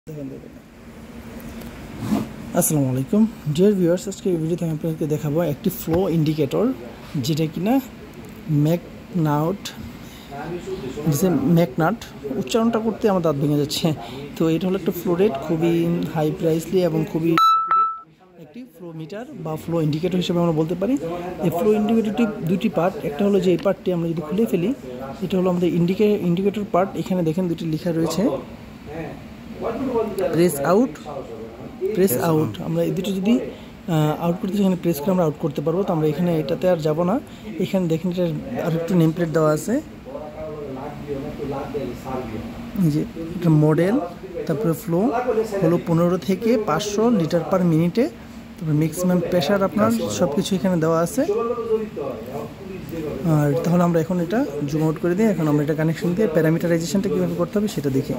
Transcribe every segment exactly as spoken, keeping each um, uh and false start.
আসসালামু আলাইকুম dear viewers, আজকে এই ভিডিওতে আমি আপনাদেরকে দেখাবো একটি ফ্লো ইন্ডিকেটর, যেটা কিনা ম্যাকনাউট ম্যাকনাট উচ্চারণটা করতে আমার দাঁত ভেঙে যাচ্ছে। তো এটা হলো একটা ফ্লো রেট, খুবই হাই প্রাইসলি এবং খুবই একটি ফ্লো মিটার বা ফ্লো ইন্ডিকেটর হিসেবে আমরা বলতে পারি। এই ফ্লো ইন্ডিকেটরটি দুটি পার্ট, একটা হলো যে এই পার্টটি আমরা যদি খুলে ফেলি, এটা হলো আমাদের ইন্ডিকে ইন্ডিকেটর পার্ট। এখানে দেখেন দুটি লেখা রয়েছে প্রেস আউট, প্রেস আউট। আমরা এই দুটো যদি আউট করতে এখানে প্রেস করে আমরা আউট করতে পারবো। তো আমরা এখানে এটাতে আর যাব না। এখানে দেখেন এটা আর একটু নেম প্লেট দেওয়া আছে, যে এটা মডেল, তারপরে ফ্লো হলো পনেরো থেকে পাঁচশো লিটার পার মিনিটে, তারপরে ম্যাক্সিমাম প্রেশার আপনার সব কিছু এখানে দেওয়া আছে। আর তাহলে আমরা এখন এটা জুম আউট করে দিই। এখন আমরা এটা কানেকশন দিয়ে প্যারামিটারাইজেশনটা কীভাবে করতে হবে সেটা দেখি।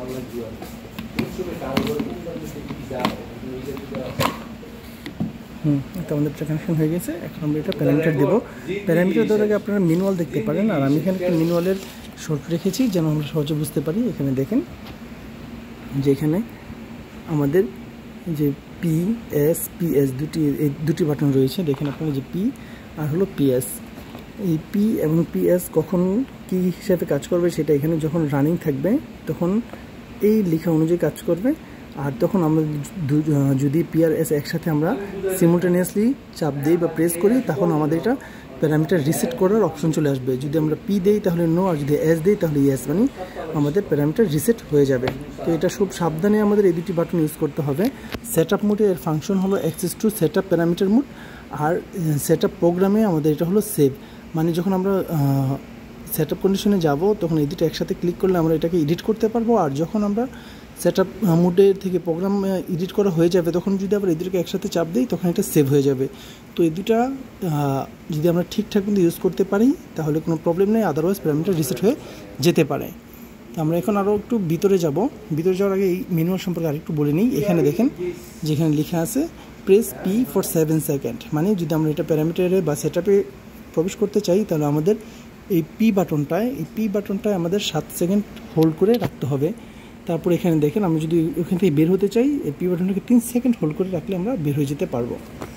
হুম এটা আমাদের এটা কানেকশন হয়ে গেছে। এখন আমরা এটা প্যারামিটার দেবো। প্যারামিটার দেওয়ার আগে আপনারা ম্যানুয়াল দেখতে পারেন, আর আমি এখানে একটা ম্যানুয়ালের শর্ট রেখেছি যেন আমরা সহজে বুঝতে পারি। এখানে দেখেন যে এখানে আমাদের যে পি এস পি এস দুটি এই দুটি বাটন রয়েছে। দেখেন আপনারা যে পি আর হলো পি এস, এই পি এবং পি এস কখন কী হিসাবে কাজ করবে সেটা এখানে যখন রানিং থাকবে তখন এই লেখা অনুযায়ী কাজ করবে। আর তখন আমরা যদি পি আর এস একসাথে আমরা সিমুলটেনিয়াসলি চাপ দিই বা প্রেস করি, তখন আমাদের এটা প্যারামিটার রিসেট করার অপশন চলে আসবে। যদি আমরা পি দেই তাহলে নো, আর যদি এস দিই তাহলে ইয়েস, মানে আমাদের প্যারামিটার রিসেট হয়ে যাবে। তো এটা খুব সাবধানে আমাদের এই দুটি বাটন ইউজ করতে হবে। সেট আপ মোডে এর ফাংশন হলো access to set up parameter mode, আর সেট আপ প্রোগ্রামে আমাদের এটা হলো সেভ, মানে যখন আমরা সেট আপ কন্ডিশনে যাবো তখন এই দুটো একসাথে ক্লিক করলে আমরা এটাকে এডিট করতে পারবো। আর যখন আমরা সেট আপ মোডে থেকে প্রোগ্রাম এডিট করা হয়ে যাবে তখন যদি আবার এই দুটোকে একসাথে চাপ দিই তখন এটা সেভ হয়ে যাবে। তো এই দুটা যদি আমরা ঠিকঠাক মতো ইউজ করতে পারি তাহলে কোনো প্রবলেম নেই, আদারওয়াইজ প্যারামিটার রিসেট হয়ে যেতে পারে। তো আমরা এখন আরও একটু ভিতরে যাব। ভিতরে যাওয়ার আগে এই ম্যানুয়াল সম্পর্কে আরেকটু বলে নিই। এখানে দেখেন যেখানে লেখা আছে press P for seven second, মানে যদি আমরা এটা প্যারামিটারে বা সেট আপে প্রবেশ করতে চাই তাহলে আমাদের এই পি বাটনটায় এই পি বাটনটায় আমাদের সাত সেকেন্ড হোল্ড করে রাখতে হবে। তারপর এখানে দেখেন আমি যদি ওখান থেকে বের হতে চাই, এই পি বাটনটাকে তিন সেকেন্ড হোল্ড করে রাখলে আমরা বের হয়ে যেতে পারবো।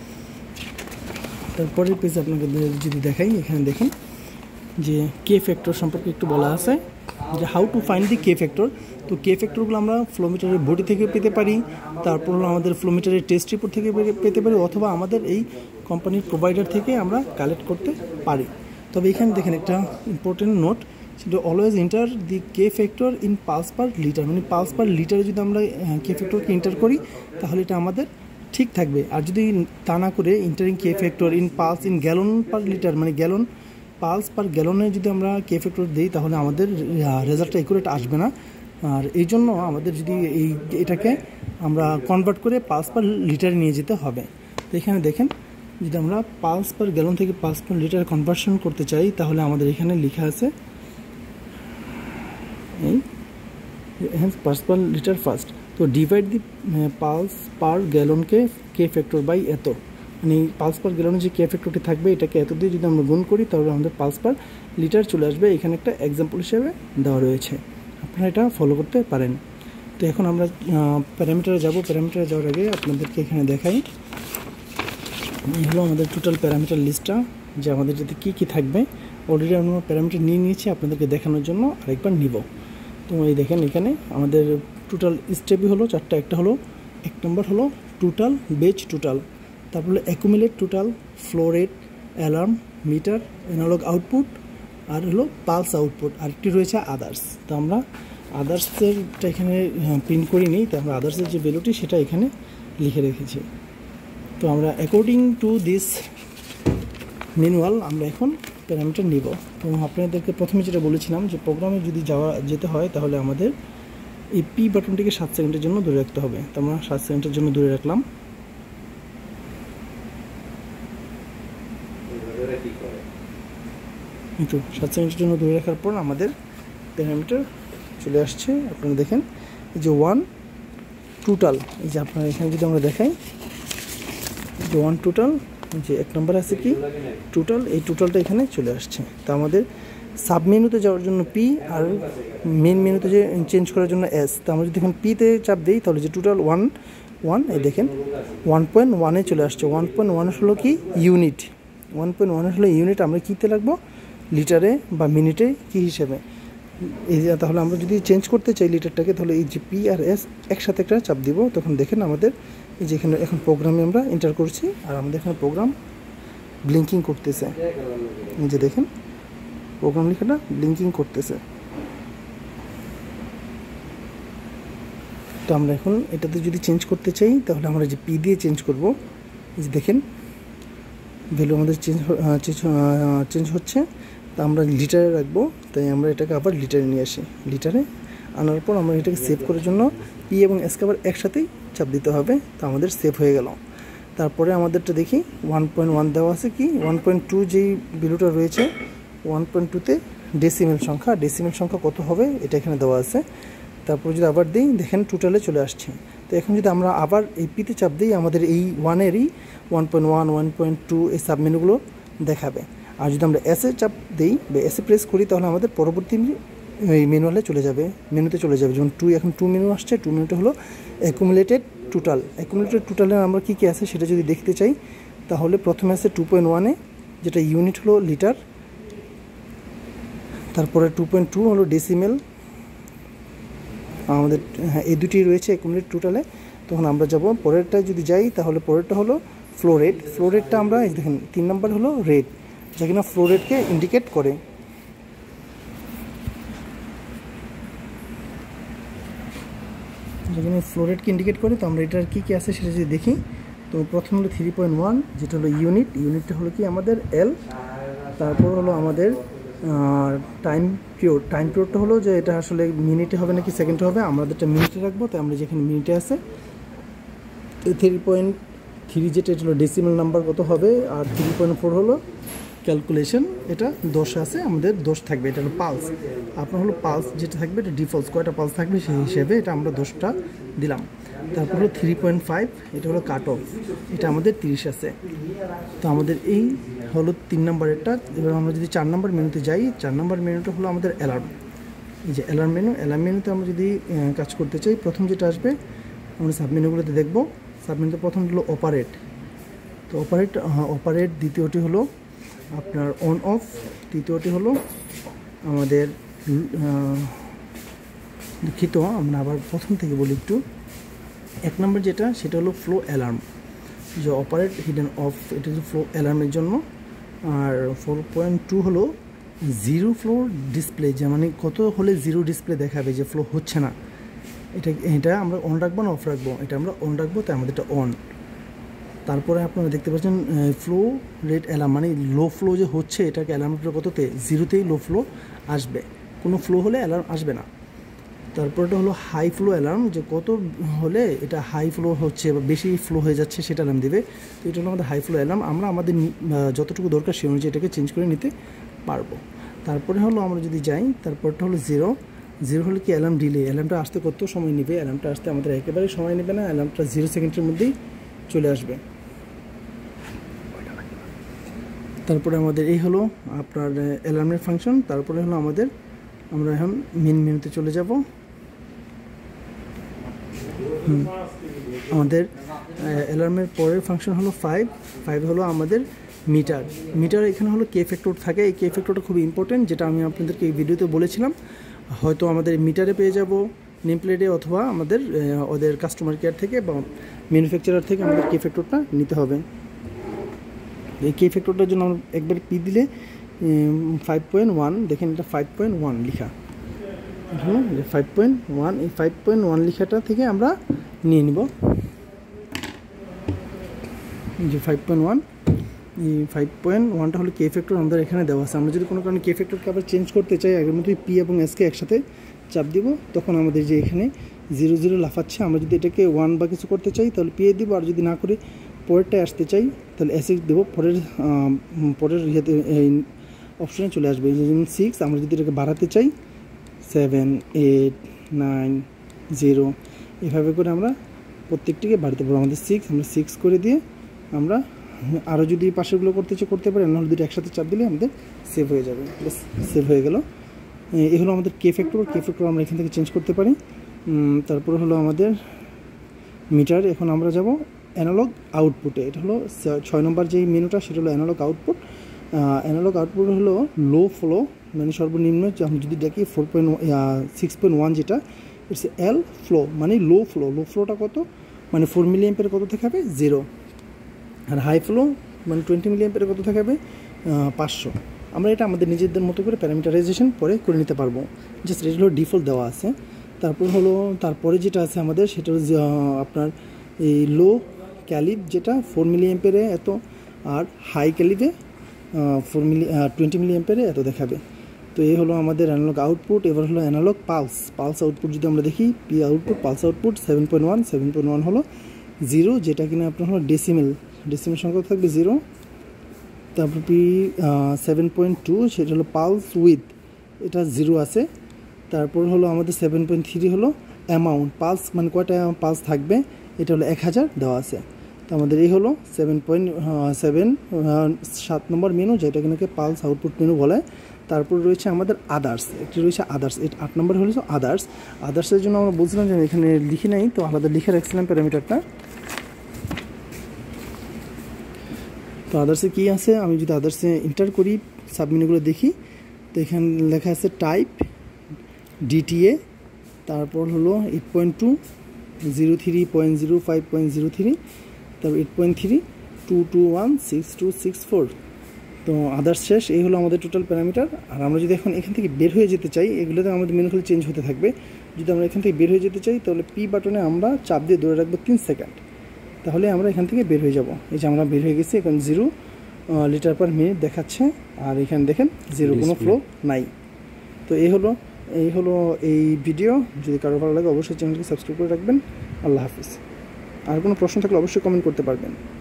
তারপরের পেজ আপনাকে যদি দেখাই, এখানে দেখেন যে কে ফ্যাক্টর সম্পর্কে একটু বলা আছে, যে how to find the K factor. তো কে ফ্যাক্টরগুলো আমরা ফ্লোমিটারের বডি থেকে পেতে পারি, তারপর আমাদের ফ্লোমিটারের টেস্ট রিপোর্ট থেকে পেতে পারি, অথবা আমাদের এই কোম্পানির প্রোভাইডার থেকে আমরা কালেক্ট করতে পারি। তবে এখানে দেখেন একটা ইম্পর্টেন্ট নোট, সেটা always enter the K factor in pulse per litre, মানে পালস পার লিটারে যদি আমরা কে ফ্যাক্টরকে এন্টার করি তাহলে এটা আমাদের ঠিক থাকবে। আর যদি তা না করে entering K factor in pulse in gallon per litre, মানে গ্যালন পালস পার গ্যালনে যদি আমরা কে ফ্যাক্টর দিই তাহলে আমাদের রেজাল্টটা একুরেট আসবে না। আর এই জন্য আমাদের যদি এই এটাকে আমরা কনভার্ট করে পালস পার লিটারে নিয়ে যেতে হবে। তো এখানে দেখেন যদি আমরা পালস পার গ্যালন থেকে পালস পার লিটার কনভার্সন করতে চাই তাহলে আমাদের এখানে লেখা আছে এই পালস পার লিটার ফার্স্ট। তো ডিভাইড দি পালস পার গ্যালনকে কে ফ্যাক্টর বাই এত, মানে পালস পার গ্যালনে যে কে ফ্যাক্টরটি থাকবে এটাকে এত দিয়ে যদি আমরা গুণ করি তাহলে আমাদের পালস পার লিটার চলে আসবে। এখানে একটা এক্সাম্পল হিসেবে দেওয়া রয়েছে, আপনারা এটা ফলো করতে পারেন। তো এখন আমরা প্যারামিটারে যাব। প্যারামিটারে যাওয়ার আগে আপনাদেরকে এখানে দেখাই, এই হলো আমাদের টোটাল প্যারামিটার লিস্টটা, যে আমাদের যাতে কী কী থাকবে। অলরেডি আমরা প্যারামিটার নিয়ে নিয়েছি আপনাদেরকে দেখানোর জন্য, আরেকবার নিব। তো এই দেখেন এখানে আমাদের টোটাল স্টেপই হলো চারটা। একটা হলো এক নম্বর হলো টোটাল বেজ টোটাল, তারপর হলো accumulate total, flow rate, alarm, meter, analogue output, আর হলো পালস আউটপুট, আরেকটি রয়েছে আদার্স। তো আমরা আদার্সেরটা এখানে প্রিন্ট করি নিই, তো আমরা আদার্সের যে ভ্যালুটি সেটা এখানে লিখে রেখেছি। তো আমরা অ্যাকর্ডিং টু দিস ম্যানুয়াল আমরা এখন প্যারামিটার নিব। তো আপনাদেরকে প্রথমে যেটা বলেছিলাম যে প্রোগ্রামে যদি যাওয়া যেতে হয় তাহলে আমাদের এই পি বাটনটিকে সাত সেকেন্ডের জন্য দূরে রাখতে হবে। তো আমরা সাত সেকেন্ডের জন্য দূরে রাখলাম। কিন্তু সাত সেকেন্ডের জন্য দূরে রাখার পর আমাদের প্যারামিটার চলে আসছে। আপনারা দেখেন এই যে ওয়ান টোটাল, এই যে আপনারা এখানে যদি আমরা দেখাই যে ওয়ান টোটাল, যে এক নম্বর আছে কি টোটাল, এই টোটালটা এখানে চলে আসছে। তো আমাদের সাব মেনুতে যাওয়ার জন্য পি আর মেন মেনুতে যে চেঞ্জ করার জন্য এস। তো আমরা যদি এখন পিতে চাপ দিই তাহলে যে টোটাল ওয়ান ওয়ান এই দেখেন ওয়ান পয়েন্ট ওয়ানে চলে আসছে। ওয়ান পয়েন্ট ওয়ান হলো কি ইউনিট, ওয়ান পয়েন্ট ওয়ান হলো ইউনিট। আমরা কীতে লাগবো লিটারে বা মিনিটে কী হিসেবে এই যে। তাহলে আমরা যদি চেঞ্জ করতে চাই লিটারটাকে তাহলে এই যে পি আর এস একসাথে একটা চাপ দিব, তখন দেখেন আমাদের এই যে এখানে এখন প্রোগ্রামে আমরা এন্টার করছি আর আমাদের এখানে প্রোগ্রাম ব্লিঙ্কিং করতেছে। এই যে দেখেন প্রোগ্রাম লেখাটা ব্লিঙ্কিং করতেছে। তো আমরা এখন এটাতে যদি চেঞ্জ করতে চাই তাহলে আমরা যে পি দিয়ে চেঞ্জ করব। এই যে দেখেন ভ্যালু আমাদের চেঞ্জ চেঞ্জ হচ্ছে। তা আমরা লিটারে রাখবো, তাই আমরা এটাকে আবার লিটারে নিয়ে আসি। লিটারে আনার পর আমরা এটাকে সেভ করার জন্য পি এবং এসকে আবার একসাথেই চাপ দিতে হবে। তো আমাদের সেভ হয়ে গেল। তারপরে আমাদেরটা দেখি ওয়ান পয়েন্ট ওয়ান দেওয়া আছে কি ওয়ান পয়েন্ট টু যেই ভ্যালুটা রয়েছে ওয়ান পয়েন্ট টুতে ডেসিমেল সংখ্যা, ডেসিমেল সংখ্যা কত হবে এটা এখানে দেওয়া আছে। তারপর যদি আবার দিই দেখেন টোটালে চলে আসছে। তো এখন যদি আমরা আবার এই পিতে চাপ দিই আমাদের এই ওয়ানেরই one point one one point two এই সাবমেনুগুলো দেখাবে। আর যদি আমরা এসে চাপ দিই বা এসে প্রেস করি তাহলে আমাদের পরবর্তী এই ম্যানুয়ালে চলে যাবে, মেনুতে চলে যাবে। যেমন টু এখন টু মেনু আসছে, টু মেনুটা হলো অ্যাকুমুলেটেড টোটাল। অ্যাকুমুলেটেড টোটালে আমরা কী কী আছে সেটা যদি দেখতে চাই তাহলে প্রথমে আছে টু পয়েন্ট ওয়ানে যেটা ইউনিট হলো লিটার, তারপরে টু পয়েন্ট টু হলো ডেসিমেল। আমাদের হ্যাঁ এই দুটি রয়েছে অ্যাকুমুলেটেড টোটালে। তখন আমরা যাব পরেরটায় যদি যাই তাহলে পরেরটা হলো ফ্লো রেট। ফ্লো রেটটা আমরা এই দেখেন তিন নম্বর হলো রেট, যা কিনা ফ্লো রেটকে ইন্ডিকেট করে। যেখানে ফ্লো রেটকে ইন্ডিকেট করে। তো আমরা এটার কী কী আছে সেটা যদি দেখি তো প্রথম হলো থ্রি পয়েন্ট ওয়ান যেটা হলো ইউনিট, ইউনিটটা হলো কি আমাদের এল। তারপর হলো আমাদের টাইম পিরিয়ড, টাইম পিরিয়ডটা হলো যে এটা আসলে মিনিটে হবে নাকি সেকেন্ডে হবে, আমাদেরটা মিনিটে রাখবো। তাই আমরা যেখানে মিনিটে আছে থ্রি পয়েন্ট থ্রি যেটা এটা হলো ডেসিমেল নাম্বার কত হবে, আর থ্রি পয়েন্ট ফোর হলো ক্যালকুলেশন, এটা দশ আছে আমাদের দশ থাকবে। এটা হলো পালস, আপনার হলো পালস যেটা থাকবে এটা ডিফল্ট কয়টা পালস থাকবে সেই হিসেবে এটা আমরা দশটা দিলাম। তারপর হলো থ্রি পয়েন্ট ফাইভ এটা হলো কাট অফ, এটা আমাদের তিরিশ আছে। তো আমাদের এই হলো তিন নম্বরেরটা। এবার আমরা যদি চার নম্বর মেনুতে যাই, চার নম্বর মেনুটা হলো আমাদের অ্যালার্ম। এই যে অ্যালার্ম মেনু, অ্যালার্ম মেনুতে আমরা যদি কাজ করতে চাই প্রথম যেটা আসবে আমরা সাবমেনুগুলোতে দেখবো। সাবমেনুতে প্রথম হলো অপারেট। তো অপারেট অপারেট দ্বিতীয়টি হলো আপনার অন অফ, তৃতীয়টি হলো আমাদের দুঃখিত আমরা আবার প্রথম থেকে বলি একটু। এক নম্বর যেটা সেটা হলো ফ্লো অ্যালার্ম, যে অপারেট হিডেন অফ, এটা হচ্ছে ফ্লো অ্যালার্মের জন্য। আর ফোর পয়েন্ট টু হলো জিরো ফ্লো ডিসপ্লে, যে মানে কত হলে জিরো ডিসপ্লে দেখাবে যে ফ্লো হচ্ছে না, এটা এটা আমরা অন রাখবো না অফ রাখবো, এটা আমরা অন রাখবো, তাই আমাদের এটা অন। তারপরে আপনারা দেখতে পাচ্ছেন ফ্লো রেট অ্যালার্ম, মানে লো ফ্লো যে হচ্ছে এটাকে অ্যালার্মটা কততে জিরোতেই লো ফ্লো আসবে, কোনো ফ্লো হলে অ্যালার্ম আসবে না। তারপরটা হলো হাই ফ্লো অ্যালার্ম, যে কত হলে এটা হাই ফ্লো হচ্ছে বা বেশি ফ্লো হয়ে যাচ্ছে সেটা অ্যালার্ম দেবে। তো এটা হলো আমাদের হাই ফ্লো অ্যালার্ম, আমরা আমাদের যতটুকু দরকার সেই অনুযায়ী এটাকে চেঞ্জ করে নিতে পারবো। তারপরে হলো আমরা যদি যাই তারপরটা হলো জিরো, জিরো হলো কি অ্যালার্ম ডিলে, অ্যালার্মটা আসতে কত সময় নেবে, অ্যালার্মটা আসতে আমাদের একেবারেই সময় নেবে না, অ্যালার্মটা জিরো সেকেন্ডের মধ্যেই চলে আসবে। তারপরে আমাদের এই হলো আপনার অ্যালার্মের ফাংশন। তারপরে হলো আমাদের আমরা এখন মেন মেনুতে চলে যাব। হুম আমাদের অ্যালার্মের পরের ফাংশন হলো ফাইভ, ফাইভ হলো আমাদের মিটার। মিটার এখানে হলো কে ফ্যাক্টর থাকে, এই কে ফ্যাক্টরটা খুব ইম্পর্টেন্ট, যেটা আমি আপনাদেরকে এই ভিডিওতে বলেছিলাম। হয়তো আমাদের মিটারে পেয়ে যাব নেম প্লেটে, অথবা আমাদের ওদের কাস্টমার কেয়ার থেকে বা ম্যানুফ্যাকচারার থেকে আমাদের কে ফ্যাক্টরটা নিতে হবে। এই কে ফ্যাক্টরটার জন্য আমরা একবার পি দিলে ফাইভ পয়েন্ট ওয়ান দেখেন, এটা ফাইভ পয়েন্ট ওয়ান লিখা, হুম ফাইভ পয়েন্ট ওয়ান, এই ফাইভ পয়েন্ট ওয়ান লিখাটা থেকে আমরা নিয়ে নিব যে ফাইভ পয়েন্ট ওয়ান। এই ফাইভ পয়েন্ট ওয়ানটা হলো কে ফ্যাক্টর আমাদের এখানে দেওয়া আছে। আমরা যদি কোনো কারণে কে ফ্যাক্টরকে আবার চেঞ্জ করতে চাই, আগের মতোই পি এবং এসকে একসাথে চাপ দিব, তখন আমাদের যে এখানে জিরো জিরো লাফাচ্ছে, আমরা যদি এটাকে ওয়ান বা কিছু করতে চাই তাহলে পি এ দিব, আর যদি না করে পরেরটায় আসতে চাই তাহলে এসে দেবো, পরের পরের ইয়েতে এই অপশানে চলে আসবে। যেমন সিক্স, আমরা যদি এটাকে বাড়াতে চাই সেভেন এইট নাইন জিরো, এভাবে করে আমরা প্রত্যেকটিকে বাড়াতে পারবো। আমাদের সিক্স, আমরা সিক্স করে দিয়ে আমরা আরও যদি পাশেগুলো করতে চাই করতে পারেন, নাহলে দুটো একসাথে চাপ দিলে আমাদের সেভ হয়ে যাবে। ব্যাস সেভ হয়ে গেল। এই হলো আমাদের কে ফ্যাক্টর। কে ফ্যাক্টর আমরা এখান থেকে চেঞ্জ করতে পারি। তারপর হলো আমাদের মিটার। এখন আমরা যাব অ্যানালগ আউটপুটে। এটা হলো ছয় নম্বর যেই মেনুটা, সেটা হলো অ্যানালগ আউটপুট। অ্যানালগ আউটপুট হলো লো ফ্লো, মানে সর্বনিম্ন আমি যদি দেখি four point six point one যেটা, ইটস এল ফ্লো, মানে লো ফ্লো। লো ফ্লোটা কত, মানে ফোর মিলি অ্যাম্পিয়ার কত দেখাবে, জিরো। আর হাই ফ্লো মানে টোয়েন্টি মিলি অ্যাম্পিয়ার কত দেখাবে, পাঁচশো। আমরা এটা আমাদের নিজেদের মতো করে প্যারামিটারাইজেশন পরে করে নিতে পারবো। জাস্ট এটা হলো ডিফল্ট দেওয়া আছে। তারপর হলো তারপরে যেটা আছে আমাদের, সেটা হলো আপনার এই লো ক্যালিব, যেটা ফোর মিলি অ্যাম্পিয়ারে এত, আর হাই ক্যালিবে ফোর মিলি টোয়েন্টি মিলি অ্যাম্পিয়ারে এত দেখাবে। তো এই হলো আমাদের অ্যানালগ আউটপুট। এবার হলো অ্যানালগ পালস। পালস আউটপুট যদি আমরা দেখি, P output pulse output seven point one seven point one হলো জিরো, যেটা কিনা আপনার হলো ডেসিমেল, ডেসিমেল সংখ্যা থাকবে জিরো। তারপর পি সেভেন পয়েন্ট টু, সেটা হলো পালস উইথ, এটা জিরো আছে। তারপর হলো আমাদের সেভেন পয়েন্ট থ্রি হলো অ্যামাউন্ট, পালস মানে কয়টা পালস থাকবে, এটা হলো এক হাজার দেওয়া আছে। তো আমাদের এই হলো সেভেন পয়েন্ট সেভেন সাত নম্বর মেনু, যেটা কিনাকে পালস আউটপুট মেনু বলে। তারপর রয়েছে আমাদের আদার্স, একটি রয়েছে আদার্স। এটা আট নম্বর হলো আদার্স। আদার্সের জন্য আমরা বলছিলাম যে এখানে লিখি নাই, তো আলাদা লিখে রাখছিলাম প্যারামিটারটা। তো আদার্সে কী আছে, আমি যদি আদার্সে এন্টার করি, সাবমেনুগুলো দেখি, তো এখানে লেখা আছে টাইপ ডিটিএ, তারপর হলো eight point two zero three point zero five point zero three, তারপর eight point three two two one six two six four. তো আদার্স শেষ। এই হলো আমাদের টোটাল প্যারামিটার। আর আমরা যদি এখন এখান থেকে বের হয়ে যেতে চাই, এগুলোতে আমাদের মেনু খালি চেঞ্জ হতে থাকবে। যদি আমরা এখান থেকে বের হয়ে যেতে চাই, তাহলে পি বাটনে আমরা চাপ দিয়ে ধরে রাখবো তিন সেকেন্ড, তাহলে আমরা এখান থেকে বের হয়ে যাব। এই যে আমরা বের হয়ে গেছি, এখন জিরো লিটার পার মিনিট দেখাচ্ছে, আর এখানে দেখেন জিরো, কোনো ফ্লো নাই। তো এই হলো এই হলো এই ভিডিও। যদি কারো ভালো লাগে অবশ্যই চ্যানেলকে সাবস্ক্রাইব করে রাখবেন। আল্লাহ হাফিজ। আর কোনো প্রশ্ন থাকলে অবশ্যই কমেন্ট করতে পারবেন।